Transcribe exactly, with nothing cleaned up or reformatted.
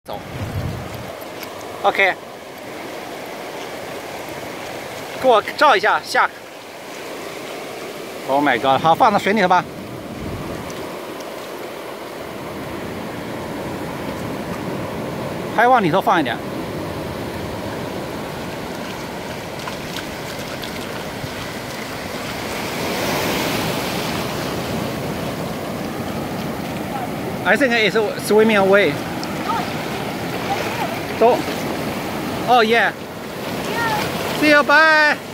走 ，OK， 给我照一下下。Oh my god！ 好，放到水里头吧。还往里头放一点。I think it's swimming away. So, oh yeah. See you, bye.